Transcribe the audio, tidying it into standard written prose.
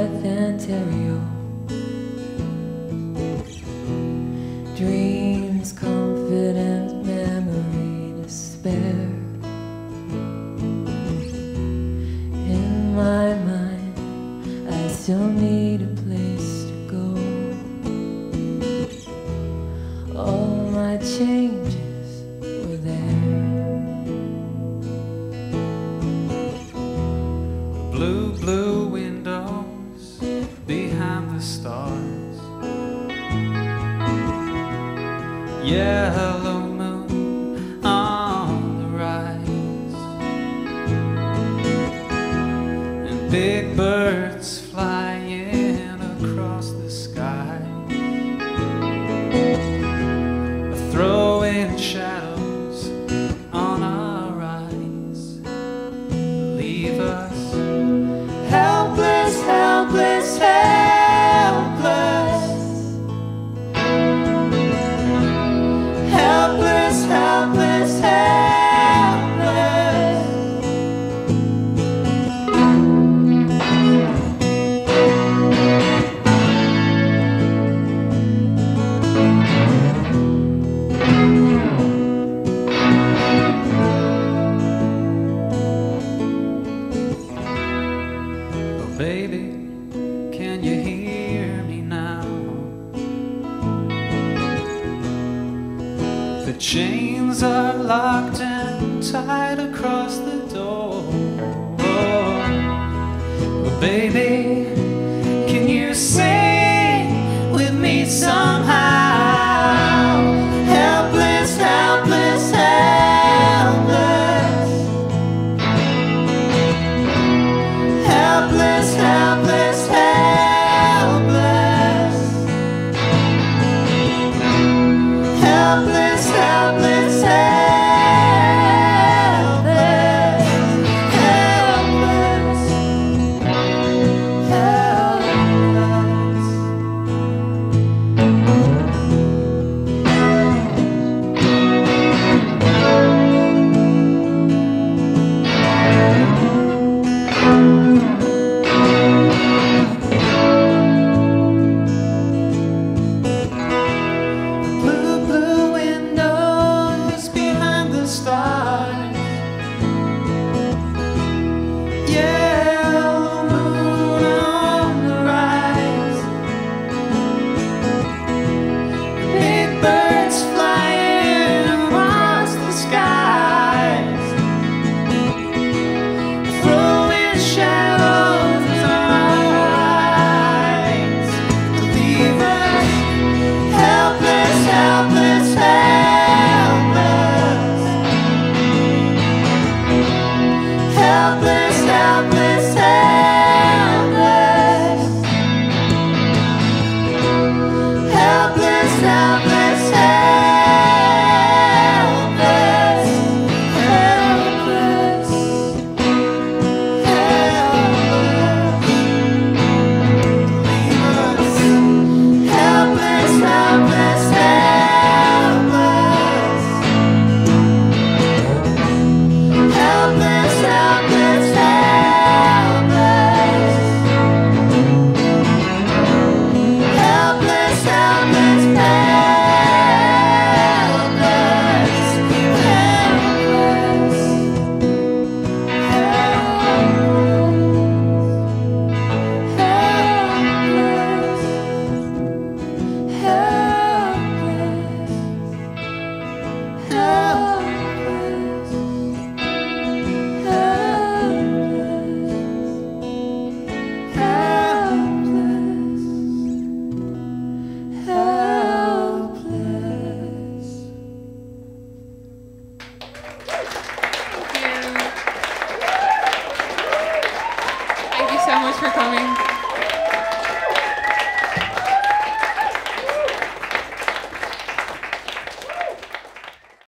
life and terrio. Dreams, confidence, memory, despair. In my mind, I still need a place to go. All my changes were there. Blue, blue windows behind the stars. Yellow moon on the rise, and big birds flying across the sky, throwing shadows on our eyes. Leave us helpless, helpless, helpless. Helpless, helpless, helpless. Oh baby, can you hear me now? The chains are locked and tied across the door. Oh, baby, can you sing with me somehow?